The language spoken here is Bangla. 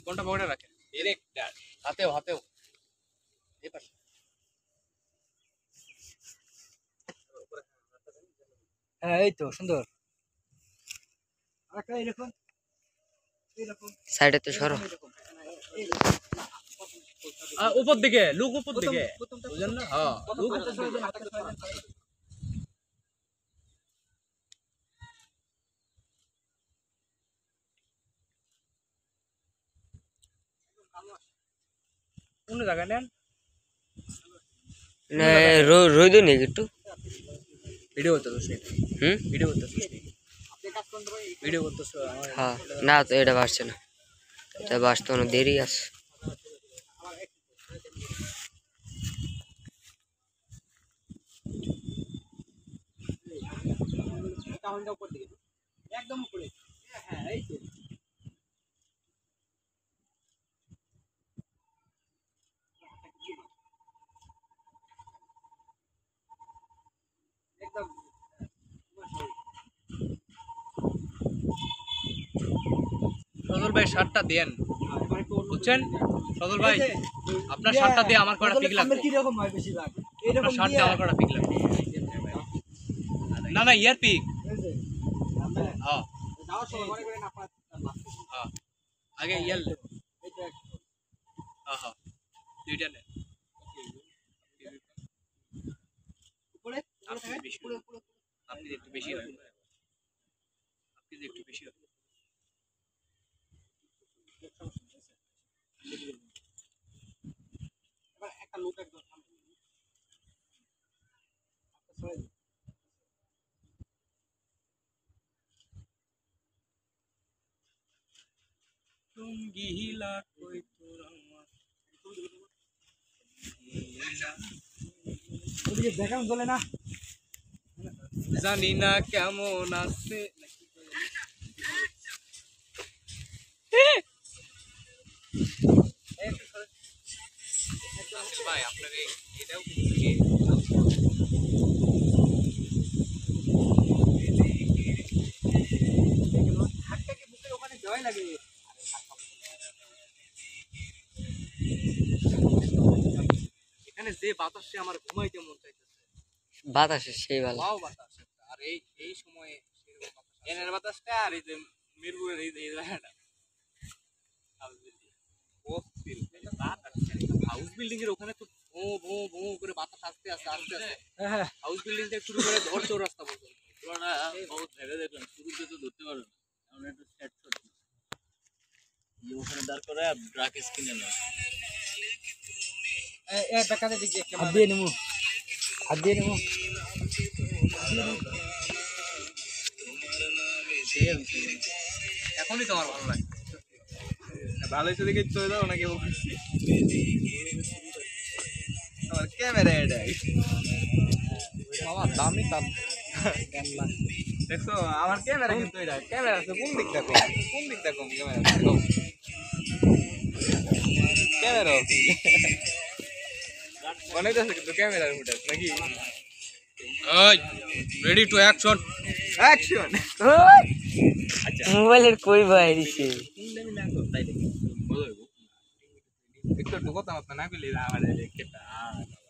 কোনটা পকেটে রাখেন? ডিরেক্টর হাতেও হাতেও এই পাশে। হ্যাঁ এই তো সুন্দর। আরেকটা এরকম সাইডে তো সরো। উপর দিকে লুক, উপর দিকে বুঝেন না? হ্যাঁ লুক উপর দিকে। কোন জায়গায় নেন? রোদ নেই একটু ভিডিও করতেছ? ভিডিও করতেছ? ভিডিও করতেছ? হ্যাঁ না তো এটা বাসছে না, এটা বাসতে অনেক দেরি আছে। একদম উপরে। হ্যাঁ এই তো একদম সজল ভাই শার্টটা দেন, বুঝছেন? সজল ভাই আপনার শার্টটা দিয়ে আমার কটা পিক লাগবে। কি রকম হয় বেশিরভাগ এরকম আপনার শার্ট দিয়ে আমার কটা পিক লাগবে। না না ইয়ার পিক। হ্যাঁ যাওয়ার সময় মনে করেন আপনার হ্যাঁ আগে ইয়ার। হ্যাঁ হ্যাঁ দুইটা নেন। উপরে আপনি বেশি, আপনি একটু বেশি হয়, আপনি একটু বেশি হয়। এবার একটা লোক একদম লুঙ্গি হিলা কই তোর আমার ওদিকে দেখান চলে না। জানি না কেমন আছে। ভাই আপনার এটাও হাতটাকে বুকের ওখানে জয় লাগে। এখানে যে বাতাসে আমার ঘুমাইতে মন চাইতেছে। বাতাসে সেই ভালো। ওয়াও বাতাস একটা। আর এই সময়ে এনের বাতাসটা আর এই যে মিরপুরের এই জায়গাটা হাউস বিল্ডিং এর ওখানে তো ভো ভো ভো করে বাতাস আসতে আসতে আসতে আসতে হ্যাঁ হাউস বিল্ডিং থেকে শুরু করে ধর চৌরাস্তা পর্যন্ত। পুরোটা বহুত ভেবে দেখলাম শুরুতে তো ধরতে পারবে না, এমন একটা সেট শট যে ওখানে দাঁড় করে ব্রাকেস কিনে নেয়। এ বেকারে দিকে হাত দিয়ে নেবো, হাত দিয়ে নেবো। এখনই তো আমার ভালো লাগে। ভালো হয়েছে দেখে চলে যাও নাকি বলছি আমার ক্যামেরা এটাই বাবা দামি তার দেখছো আমার ক্যামেরা কিন্তু এটা ক্যামেরা আছে কোন দিকটা কম, কোন দিকটা কম ক্যামেরা ক্যামেরা অনেক আছে কিন্তু ক্যামেরার ফুটেজ নাকি। Ready to action action. আচ্ছা মোবাইলের কই বাইরিছে একটু ঢুকতাম আপনার না পেলে আমার